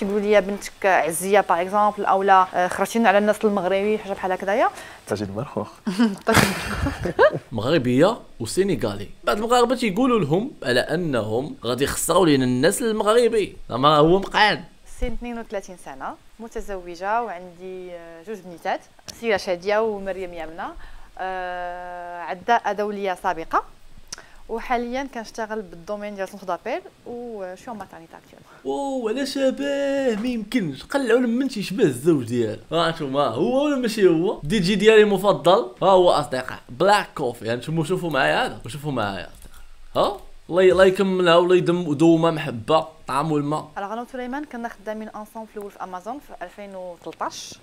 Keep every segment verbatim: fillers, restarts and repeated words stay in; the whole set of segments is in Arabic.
تيقولوا لي بنتك عزيه باغ اكزومبل او لا خرجتي على الناس المغربي حاجه بحال هكذايا تجد مرخوخ مغربيه وسينيغالي. بعض المغاربه تيقولوا لهم على انهم غادي يخسروا لنا الناس المغربي، زعما هو مقعد. سن اثنين وثلاثين سنه، متزوجه وعندي جوج بنيتات، سيره شاديه ومريم يمنى. أه عداء دوليه سابقه، وحاليا كنشتغل بالدومين ديال سونتر دابيل وشو اون ماترنيتي اكتيل. اوه على شباه ما يمكنش قلعوا لمن تيشبه الزوج ديالو. ها انتم هو ولا ماشي هو؟ دي جي ديالي المفضل ها هو اصدقاء بلاك كوفي. يعني انتم شوفوا معايا هذا وشوفوا معايا اصدقاء. ها الله الله يكملها ولا يدم دومه محبه طعام والماء. انا غنو سليمان كنا خدامين انصومبل في الاول في امازون في ألفين وثلاطاش.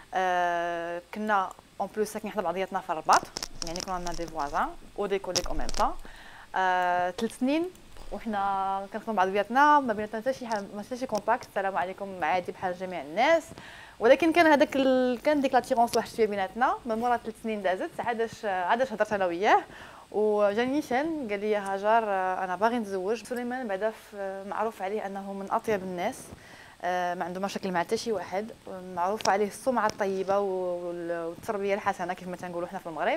أه كنا اون بلوس ساكنين حدا بعضياتنا في الرباط، يعني كنا عندنا دي فوازان او دي كوليك او ميم طون. آه، ثلاث سنين وحنا كنخدموا مع بعضياتنا، ما بيناتنا حتى شي حاجه ما شي كونتاكت، السلام عليكم عادي بحال جميع الناس. ولكن كان هذاك ال... كان ديك لاتيرونس واحد شويه بيناتنا. من مورا ثلاث سنين دازت عادش عادش هضرت انا وياه، وجاني نيشان قال لي هاجر انا باغي نتزوج. سليمان بعدا معروف عليه انه من اطيب الناس، آه، ما عنده مشاكل مع حتى شي واحد، معروف عليه السمعه الطيبه والتربيه الحسنه كيف ما تنقولوا حنا في المغرب.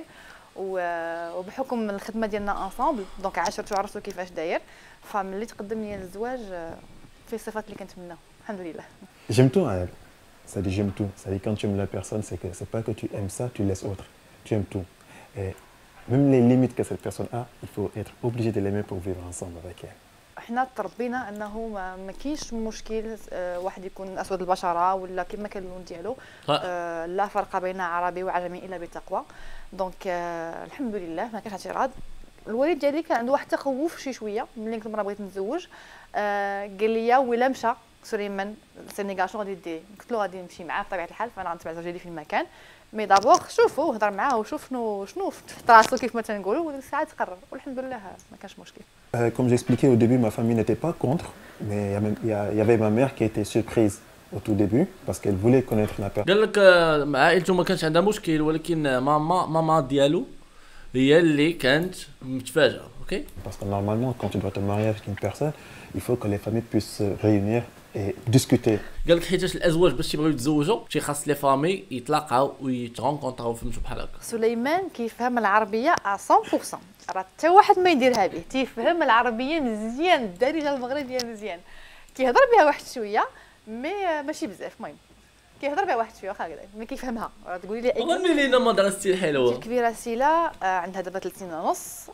وبحكم الخدمه ديالنا انصامبل دونك عاشرته وعرفتو كيفاش داير، فملي تقدم لي الزواج في الصفات اللي كنتمناو الحمد لله. J'aime tout à elle. Ça dit j'aime tout. Ça dit quand tu aimes la personne, c'est que c'est pas que tu aimes ça, tu laisses autre. Tu aimes tout. Et même les limites que cette personne a, il faut être obligé de l'aimer pour vivre ensemble avec elle. احنا تربينا انه ما, ما كاينش مشكل اه واحد يكون اسود البشره ولا كما كان اللون ديالو، اه لا فرق بين عربي وعجمي الا بتقوى. دونك اه الحمد لله ما كانش اعتراض. الوالد ديالي كان عنده واحد التخوف شي شويه ملي كنت مره بغيت نتزوج. اه قال لي ولا مشى سليمان السنغال شنو غادي دير؟ قلت له غادي نمشي معاه بطبيعه الحال، فانا غنتبع زوجي في المكان. مي دابور شوفوا هضر معاه وشوف شنو شنو في راسو كيف ما تنقولوا، وديك الساعه تقرر والحمد لله ما كانش مشكل. Euh, comme j'expliquais au début, ma famille n'était pas contre, mais il y, a même, il, y a, il y avait ma mère qui était surprise au tout début parce qu'elle voulait connaître la personne. قال لك مع عائلته ما كانش عندها مشكل، ولكن ماما ماما ديالو هي اللي كانت متفاجئه. اوكي. Parce que normalement, quand tu dois te marier avec une personne, il faut que les familles puissent se réunir et discuter. قال لك حيتاش الازواج باش تيبغيو يتزوجوا شي خاص لي فامي يتلاقاو ويترونكونطراو فهمتوا بحال هكا. سليمان كيفهم العربيه مية بالمية، راه حتى واحد ما يديرها به، تيفهم العربيه مزيان الدارجه المغربيه مزيان، كيهضر بها واحد شويه مي ماشي بزاف. المهم كيهضر بها واحد شويه واخا هكذا ملي كيفهمها. راه تقولي لي غني لينا مدرستي الحلوه. الكبيره سيلا عندها دابا ثلاث سنين ونص.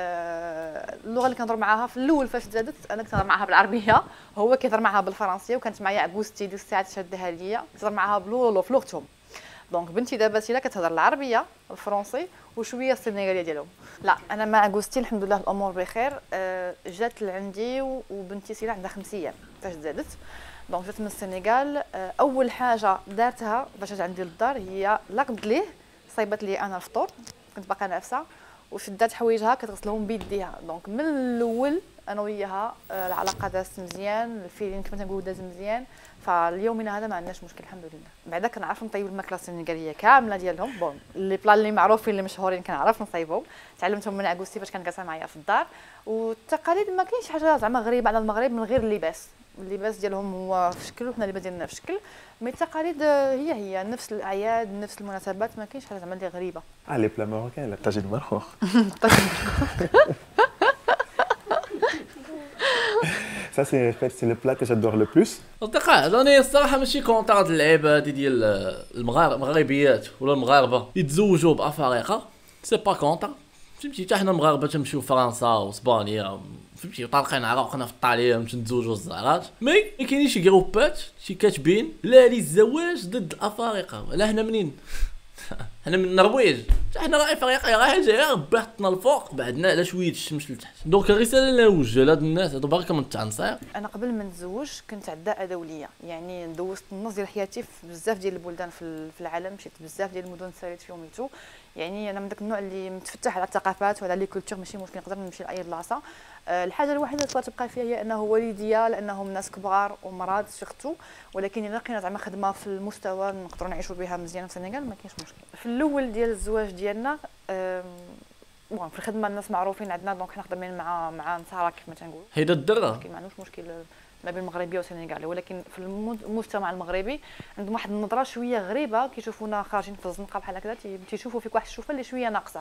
اللغه اللي كنهضر معاها في الاول فاش زادت انا كنت نهضر معاها بالعربيه، هو كيهضر معاها بالفرنسيه، وكانت معايا عبوستي ديك الساعات شادها ليا كتهضر معاها بلولو في لغتهم. دونك بنتي دابا سيلا كتهضر العربيه الفرنسي وشويه السنغاليه ديالهم. لا انا مع عبوستي الحمد لله الامور بخير. جات لعندي وبنتي سيلا عندها خمس ايام فاش زادت. دونك جات من السنغال. اول حاجه دارتها باش جات عندي للدار هي لقد ليه صايبت لي انا الفطور، كنت باقا نافسه وشدات حوايجها كتغسلهم بيديها. دونك من الاول انا وياها العلاقه دازت مزيان، الفيلين كما تنقولوا داز مزيان، فاليومنا هذا ما عندناش مشكل الحمد لله. بعدا كنعرف نطيب الماكله السنغاليه كامله ديالهم. بون لي بلا اللي معروفين اللي مشهورين كنعرف نصايبهم، تعلمتهم من عكوستي فاش كانت جالسه معايا في الدار. والتقاليد ما كاينش حاجه زعما غريبه على المغرب من غير اللباس. اللباس ديالهم هو في شكل وحنا اللباس ديالنا في شكل، مي التقاليد هي هي نفس الاعياد نفس المناسبات، ما كاينش حاجه زعما اللي غريبه. Ah, les plats marocains, là. تجد مرخوخ. Ça, c'est en fait, c'est le plat que j'adore le plus. اصدقاء انا الصراحه ماشي كونتر هاد اللعيبه هادي ديال المغاربيات ولا المغاربه يتزوجوا بافارقه، سي با كونتر. فهمتي حتى حنا المغاربه تمشيو فرنسا واسبانيا فهمتي طالقين عراقنا في ايطاليا باش نتزوجوا الزهرات، مي ما كاينينش شي جروبات شي كاتبين لا للزواج ضد الافارقه. لا حنا منين؟ حنا من النرويج، حنا راه افريقيا راه جايه بحثنا الفوق بعدنا على شويه الشمس لتحت. دونك الرساله اللي نوجه لهاد الناس هادو باغي من التعنصير. انا قبل ما نتزوج كنت عداء دوليه، يعني دوزت النص ديال حياتي في بزاف ديال البلدان في العالم، مشيت بزاف ديال المدن ساليت فيهم ميتو، يعني انا من داك النوع اللي متفتح على الثقافات وعلى لي كولتور، ماشي مشكل نقدر نمشي لاي بلاصه. الحاجه الوحيده اللي تبقى فيها هي انه والديا لانهم ناس كبار ومرض سورتو، ولكن الا لقينا زعما خدمه في المستوى نقدروا نعيشوا بها مزيان في السنغال ما كاينش مشكل. في الاول ديال الزواج ديالنا بون في الخدمه الناس معروفين عندنا، دونك حنا خدامين مع مع نصارى كيف ما تنقول، هيدا الدره ولكن ما عندوش مشكل ما بين المغربيه والسنغالي. ولكن في المجتمع المغربي عندهم واحد النظره شويه غريبه، كيشوفونا خارجين في الزنقه بحال هكذا، تيشوفوا فيك واحد الشوفه اللي شويه ناقصه.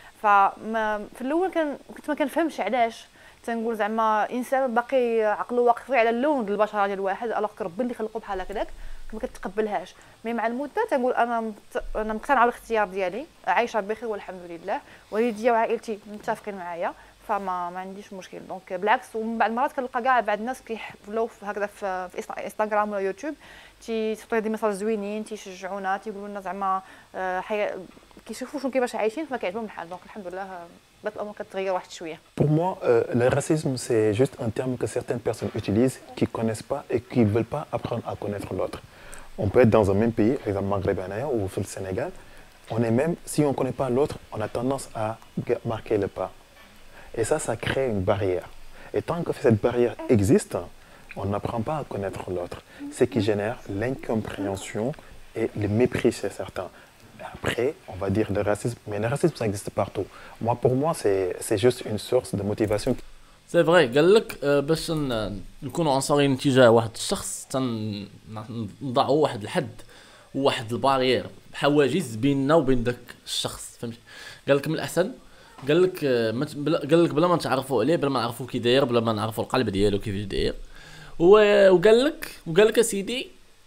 فما في الاول كان كنت ما كنفهمش علاش، تنقول زعما انسان باقي عقله واقف على اللون ديال البشره ديال واحد، الوغ ربي اللي خلقو بحال هكذاك ما كتقبلهاش. مي مع المده تنقول انا مت... انا مقتنعه بالاختيار ديالي، عايشه بخير والحمد لله، والديا وعائلتي متفقين معايا، فما ما عنديش مشكل. دونك بالعكس، ومن بعد المرات كنلقى كاع بعض الناس كيحفلوا هكذا في, في انستغرام ولا يوتيوب، تيحطوا دي ميساج زوينين، تيشجعونا، تيقولوا لنا زعما حي... كيشوفوا شنو كيفاش عايشين، فما كيعجبهم الحال. دونك الحمد لله بدات الامور كتغير واحد شويه. Pour moi, euh, le racisme, c'est juste un terme que certaines personnes utilisent, qui ne connaissent pas et qui ne veulent pas apprendre à connaître l'autre. On peut être dans un même pays, par exemple Maghreb ou au Sénégal, on est même, si on ne connaît pas l'autre, on a tendance à marquer le pas. Et ça, ça crée une barrière. Et tant que cette barrière existe, on n'apprend pas à connaître l'autre. Ce qui génère l'incompréhension et le mépris chez certains. Après, on va dire le racisme, mais le racisme, ça existe partout. Moi, pour moi, c'est juste une source de motivation. سي فري قال لك باش نكونوا عنصريين تجاه واحد الشخص تنضعوا واحد الحد وواحد البارير، حواجز بيننا وبين داك الشخص، فهمتي؟ قال لك من الاحسن، قال لك قال لك بلا ما نتعرفوا عليه، بلا ما نعرفوا كي داير، بلا ما نعرفوا القلب ديالو كيفاش داير. وقال لك وقال لك اسيدي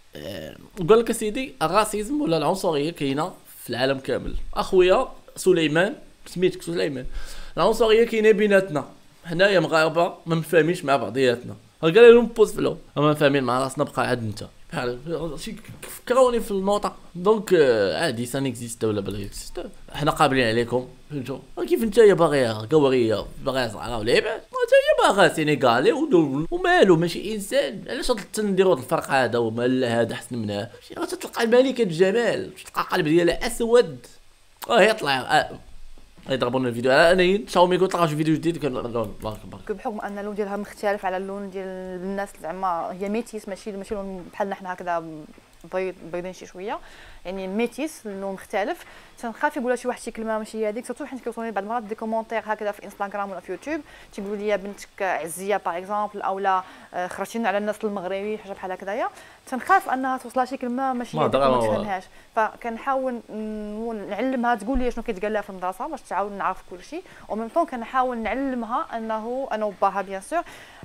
وقال لك اسيدي الراسيزم ولا العنصريه كاينه في العالم كامل. اخويا سليمان، سميتك سليمان، العنصريه كاينه بيناتنا حنايا مغاربه، ما مفاهمينش مع بعضياتنا. قال لهم بوز فلو ما فاهمين مع راسنا، بقى عاد انت بحال شي فكروني في النوطه. دونك عادي سان اكزيست ولا بلا اكزيست، حنا قابلين عليكم، فهمتوا؟ كيف نتايا باغيها قوريه، باغيها صغيره ولعيبات، نتايا باغا سينيغالي ومالو ماشي انسان. علاش تنديروا هذا الفرق هذا ومال هذا احسن منها؟ غتلقى الملكه الجمال، تلقى القلب ديالها اسود، اه يطلع يضربونا الفيديو. انا شاومي قلت لقاو شي فيديو جديد كان الله اكبر، بحكم ان اللون ديالها مختلف على اللون ديال الناس زعما هي ميتيس، ماشي ماشي لون بحالنا حنا هكذا بيض بيضين شي شويه، يعني ميتيس لون مختلف. تنخاف يقولها شي واحد شي كلمه ماشي هذيك، سورتو حيت كيوصلوني بعض المرات دي كومونتير هكذا في انستغرام ولا في يوتيوب، تيقولوا لي بنتك عزيه باغ اكزومبل، اولا خرجتي على الناس المغربي حاجه بحال هكذايا. تنخاف انها توصلها شي كلمه ماشي هذيك ما تفهمهاش، فكنحاول نعلمها تقول لي شنو كيتقال لها في المدرسه باش تعاود نعرف كلشي، او ميم طون كنحاول نعلمها انه انا وباها بيان سور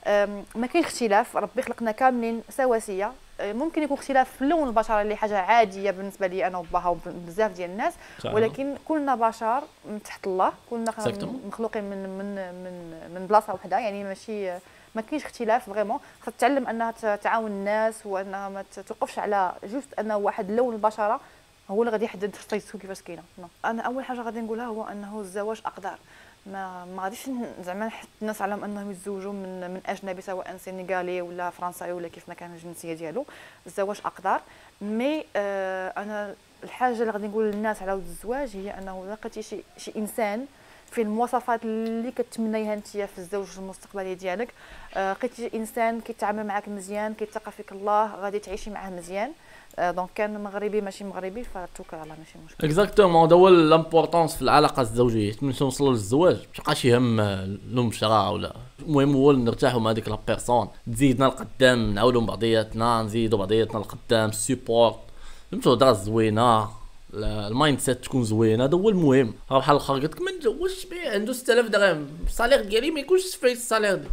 ما كاين اختلاف، ربي خلقنا كاملين سواسيه. ممكن يكون اختلاف في لون البشره اللي حاجه عاديه بالنسبه لي انا وباها وبزاف ديال الناس، ولكن كلنا بشر من تحت الله، كلنا مخلوقين من من من من بلاصه وحده، يعني ماشي ما كاينش اختلاف فريمون. خاصها تتعلم انها تعاون الناس وانها ما توقفش على جوست انه واحد لون البشره هو اللي غادي يحدد شخصيته كيفاش كاينه. انا اول حاجه غادي نقولها هو انه الزواج اقدار، ما ما غاديش زعما نحط الناس على انهم يتزوجوا من من اجنبي سواء سنغالي ولا فرنساوي ولا كيف ما كان الجنسيه ديالو. الزواج اقدار، مي آه انا الحاجه اللي غادي نقول للناس على الزواج هي انه لقيتي شي شي انسان في المواصفات اللي كتمنيها انت في الزوج المستقبلي ديالك، آه لقيتي انسان كيتعامل معك مزيان، كيتقى فيك الله، غادي تعيشي معاه مزيان. دونك كان مغربي ماشي مغربي فتوكل على ماشي مشكل. اكزاكتومون هذا هو لامبورطونس في العلاقه الزوجيه. من توصلوا للزواج مابقاش يهم لون بشره ولا، المهم هو نرتاحوا مع ديك لا بيرسون، تزيدنا لقدام نعاونوا بعضياتنا، نزيدوا بعضياتنا لقدام، سيبورت، فهمتوا؟ هضره زوينه، المايند سيت تكون زوينه، هذا هو المهم. راه بحال الاخر قالت لك ما نتزوجش به عنده ستة آلاف درهم، الصالير ديالي ما يكونش في الصالير ديالي،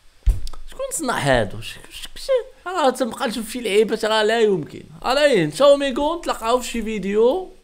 شكون صنع هادو؟ راه تنبقى نشوف شي لعيبات راه لا يمكن. الين شاومي كون تلقاو في شي فيديو